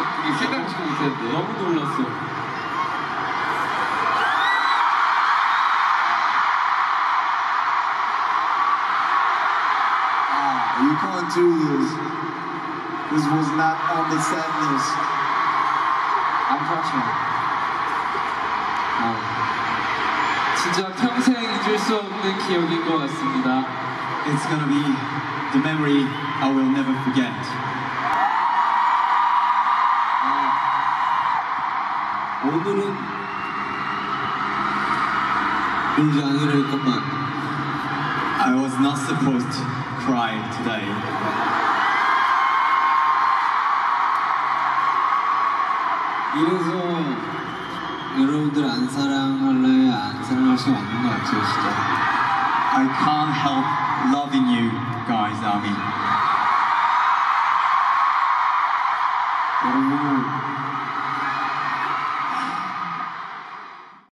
그게 생각지도 못했는데 너무 놀랐어. You can't do this. This was not on the set list. I'm touching. 진짜 평생 잊을 수 없는 기억인 것 같습니다. It's gonna be the memory I will never forget. 오늘은 울지 않으려 했건만 I was not supposed to cry today. 이래서 여러분들 안 사랑할래 안 사랑할 수가 없는 것 같아요 진짜. I can't help loving you guys, Army. 여러분을